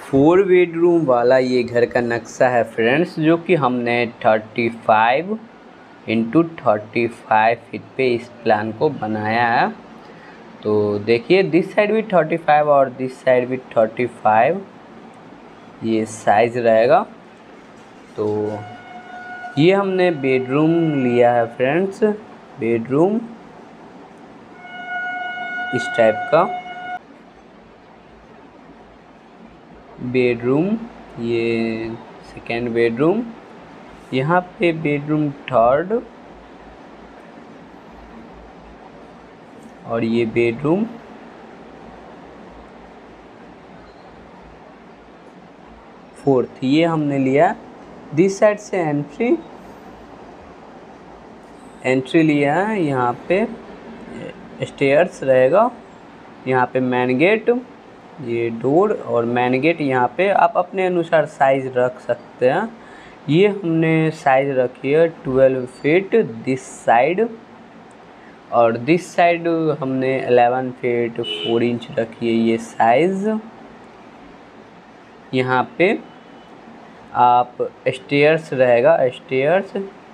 4 bedroom वाला ये घर का नक्शा है फ्रेंड्स, जो कि हमने 35x35 फीट पे इस प्लान को बनाया है। तो देखिए दिस साइड भी 35 और दिस साइड भी 35 ये साइज रहेगा। तो ये हमने बेडरूम लिया है फ्रेंड्स, बेडरूम इस टाइप का बेडरूम, ये सेकेंड बेडरूम, यहाँ पे बेडरूम थर्ड और ये बेडरूम फोर्थ। ये हमने लिया दिस साइड से एंट्री लिया है। यहाँ पे स्टेयर्स रहेगा, यहाँ पे मैन गेट, ये डोर और मैन गेट। यहाँ पे आप अपने अनुसार साइज रख सकते हैं। ये हमने साइज रखी है 12 फीट दिस साइड, और दिस साइड हमने 11 फीट 4 इंच रखी है ये साइज। यहाँ पे आप स्टेयर्स रहेगा, स्टेयर्स,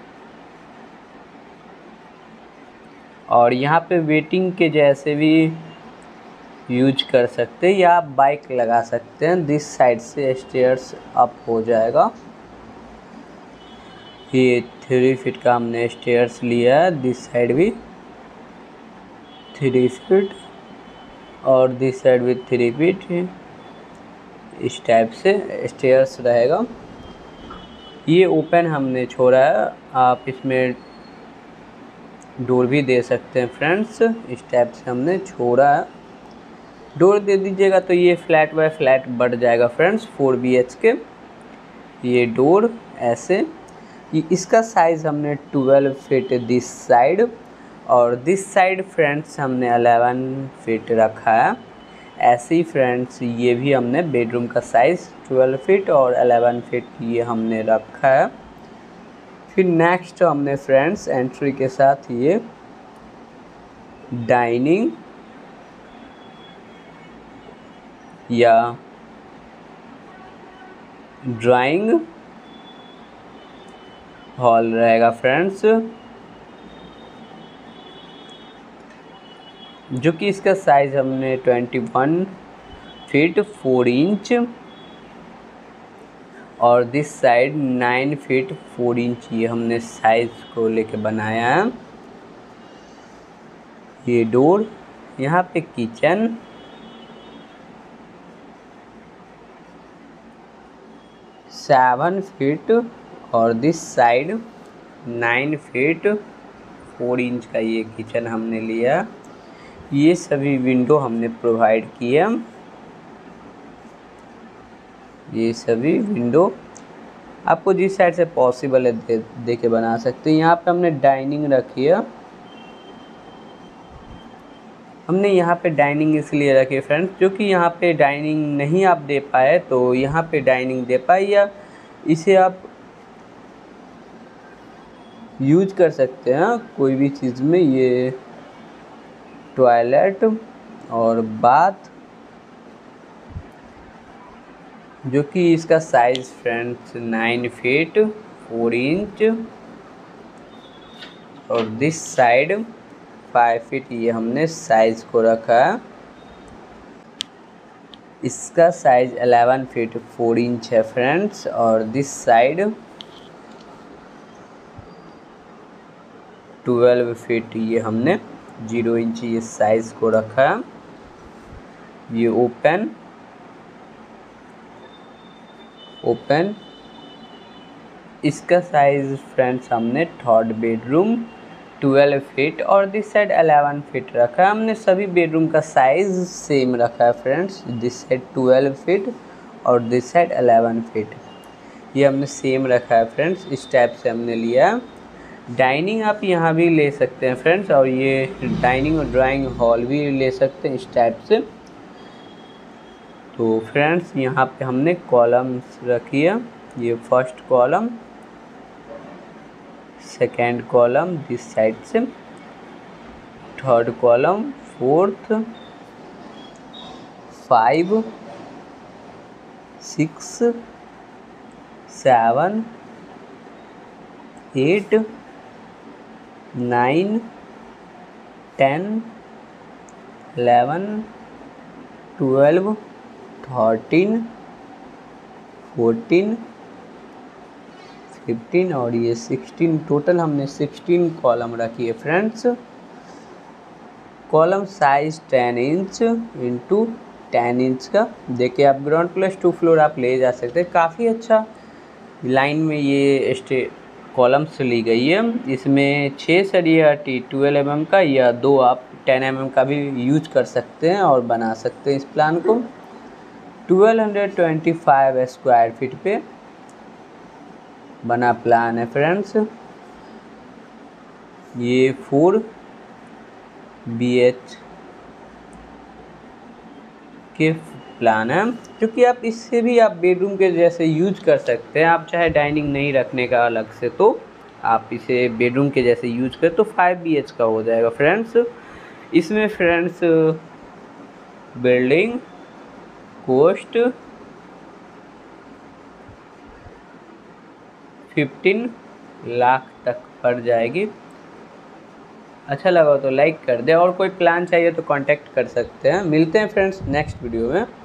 और यहाँ पे वेटिंग के जैसे भी यूज कर सकते हैं, या आप बाइक लगा सकते हैं। दिस साइड से स्टेयर्स अप हो जाएगा। ये 3 फीट का हमने स्टेयर्स लिया है, दिस साइड भी 3 फीट और दिस साइड भी 3 फीट, इस टाइप से स्टेयर्स रहेगा। ये ओपन हमने छोड़ा है, आप इसमें डोर भी दे सकते हैं फ्रेंड्स। इस टाइप से हमने छोड़ा है, डोर दे दीजिएगा तो ये फ्लैट बाय फ्लैट बढ़ जाएगा फ्रेंड्स 4 BHK। ये डोर ऐसे, इसका साइज़ हमने 12 फीट दिस साइड और दिस साइड फ्रेंड्स हमने 11 फीट रखा है। ऐसे ही फ्रेंड्स ये भी हमने बेडरूम का साइज़ 12 फीट और 11 फीट ये हमने रखा है। फिर नेक्स्ट हमने फ्रेंड्स एंट्री के साथ ये डाइनिंग या ड्राइंग हॉल रहेगा फ्रेंड्स, जो कि इसका साइज हमने 21 फीट 4 इंच और दिस साइड 9 फीट 4 इंच ये हमने साइज को लेके बनाया है। ये डोर, यहाँ पे किचन, सेवन फीट और दिस साइड 9 फीट 4 इंच का ये किचन हमने लिया। ये सभी विंडो हमने प्रोवाइड किया, ये सभी विंडो आपको जिस साइड से पॉसिबल है दे के बना सकते हैं। यहाँ पे हमने डाइनिंग रखी है, हमने यहाँ पे डाइनिंग इसलिए रखी है फ्रेंड्स, जो कि यहाँ पे डाइनिंग नहीं आप दे पाए तो यहाँ पे डाइनिंग दे पाए, या इसे आप यूज कर सकते हैं कोई भी चीज़ में। ये टॉयलेट और बाथ, जो कि इसका साइज फ्रेंड्स 9 फीट 4 इंच और दिस साइड 5 फीट ये हमने साइज को रखा है। इसका साइज 11 फीट 4 इंच है फ्रेंड्स, और दिस साइड 12 फीट ये हमने 0 इंच ये साइज को रखा है। ये ओपन इसका साइज फ्रेंड्स हमने थर्ड बेडरूम 12 फीट और दिस साइड 11 फीट रखा है। हमने सभी बेडरूम का साइज सेम रखा है फ्रेंड्स, दिस साइड 12 फीट और दिस साइड 11 फीट ये हमने सेम रखा है फ्रेंड्स। इस टाइप से हमने लिया। डाइनिंग आप यहाँ भी ले सकते हैं फ्रेंड्स, और ये डाइनिंग और ड्राइंग हॉल भी ले सकते हैं इस टाइप से। तो फ्रेंड्स यहाँ पे हमने कॉलम्स रखी है, ये first column, second column this side से, थर्ड कॉलम, फोर्थ, 5, 6 7 8 9 10 11 12 13 14 15 और ये 16, टोटल हमने 16 कॉलम रखी है friends. Column size 10 inch into 10 inch का। देखिए आप ग्राउंड प्लस 2 फ्लोर आप ले जा सकते हैं। काफ़ी अच्छा लाइन में ये कॉलम्स ली गई है। इसमें 6 सरिया T12 mm का या 2 आप 10 mm का भी यूज कर सकते हैं और बना सकते हैं इस प्लान को। 1225 स्क्वायर फीट पे बना प्लान है फ्रेंड्स। ये 4 BH के प्लान है, क्योंकि आप इससे भी आप बेडरूम के जैसे यूज कर सकते हैं। आप चाहे डाइनिंग नहीं रखने का अलग से, तो आप इसे बेडरूम के जैसे यूज करें तो 5 BH का हो जाएगा फ्रेंड्स। इसमें फ्रेंड्स बिल्डिंग कॉस्ट 15 लाख तक पड़ जाएगी। अच्छा लगा तो लाइक कर दे और कोई प्लान चाहिए तो कांटेक्ट कर सकते हैं। मिलते हैं फ्रेंड्स नेक्स्ट वीडियो में।